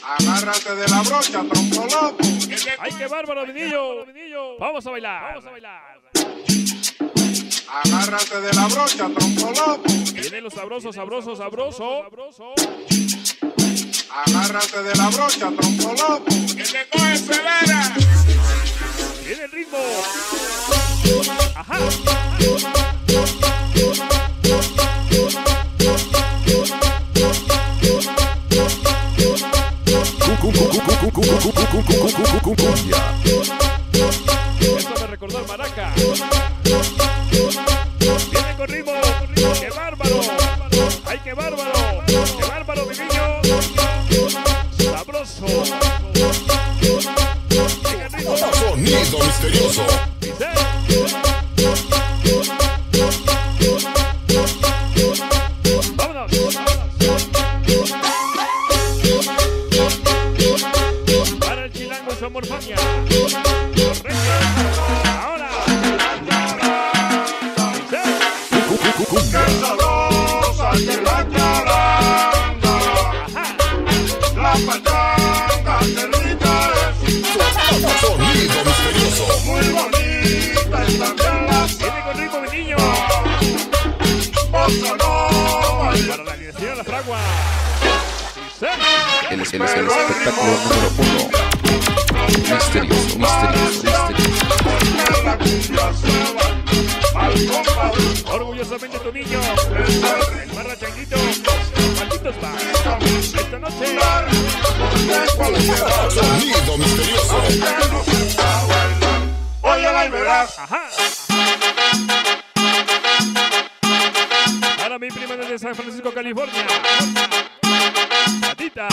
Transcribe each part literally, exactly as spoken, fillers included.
Agárrate de la brocha, tronco loco. ¡Ay, qué bárbaro, vinillo! Vamos a bailar. Vamos a bailar. Agárrate de la brocha, tronco loco. Viene lo sabroso, sabroso, sabroso. Agárrate de la brocha, tronco loco. Que te coge severa. Viene el ritmo. Ajá. Esto me recordó al Maraca. Viene con ritmo. ¡Qué bárbaro! ¡Ay, qué bárbaro! ¡Qué bárbaro, mi niño! ¡Sabroso! Venga, ritmo. Sonido misterioso. Dice. ¡Vámonos! Para el chilango y su amorfania. Ahora. Qué sabrosa que la caranga. La pachanga, qué rica es. Sonido misterioso. Muy bonita y también la Viene con ritmo, mi niño. bossa nova. Para la dirección de la fragua. Dice. El, el, el espectáculo número uno. Misterioso, misterioso, misterioso. La cumbia se va al compadre. Orgullosamente tu niño. El barra changuito. Malditos va. Esta noche. Sonido misterioso. Óyela y verás. Ajá. Para mi prima desde San Francisco, California. Patita.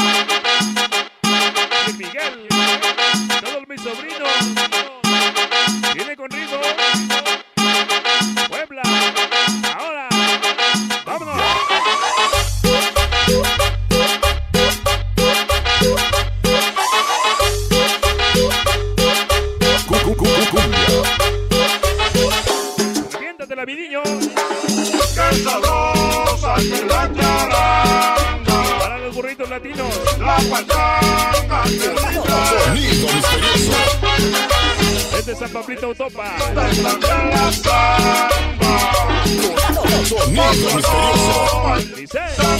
Y Miguel. Todos mis sobrinos. Viene con ritmo. Puebla. Ahora. Vámonos. Reviéntate la vidillo. Qué sabrosa que la caranga. Para los burritos latinos. La pachanga, qué rica Sonido misterioso. Desde San Pablito Autopa. es. También la samba. Sonido misterioso. Dice.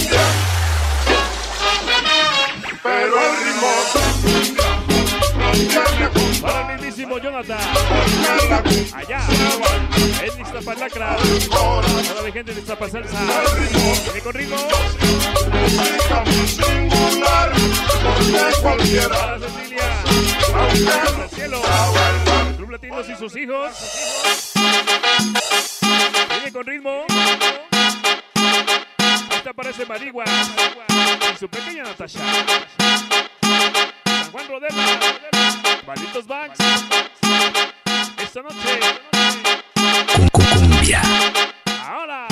Pero el ritmo no tiene Para el mismísimo Jonathan. la cumbia. Allá. En Iztapalacra. Toda la gente de Iztapasalsa. Viene con ritmo. Música muy singular, porque cualquiera, Para Cecilia. aunque Para no el cielo. Club Latinos y sus hijos. Viene con ritmo. Esta parece Marigua. Y su pequeña Natasha. San Juan Rodela. Malditos Banks. Esta noche. Cumbia. Ahora.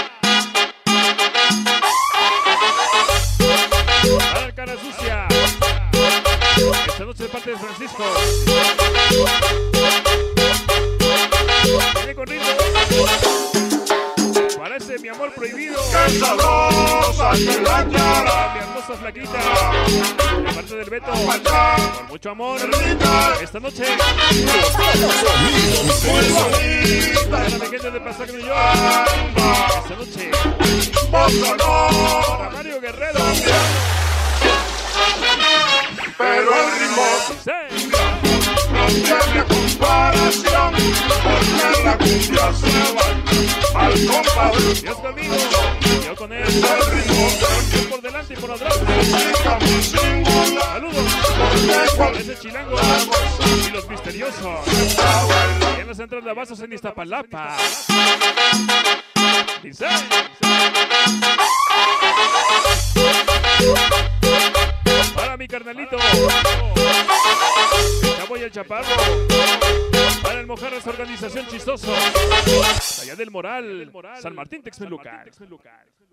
Para el cara sucia. Esta noche de parte de Francisco. Viene con ritmo. Parece mi amor prohibido. qué sabrosa que la Para mi cara, hermosa flaquita. De parte del Beto. pachanga, Con mucho amor. Esta noche. Sonido misterioso. Para la gente de Pasaje, New York. Esta noche. bossa nova. Para Mario Guerrero. Pero el ritmo Sí. no tiene comparación, porque la cumbia se va al compadre. Dios conmigo. Yo con él. El ritmo Dios por delante y por atrás. música muy singular, Saludos. porque cualquiera Ese chilango. Y los misteriosos. Y en la central de Abastos en Iztapalapa. Dice. Para mi carnalito. El Chavo y el Chaparro. Para el Mojarras Organización Chistoso. Allá del Moral. San Martín Texmelucan.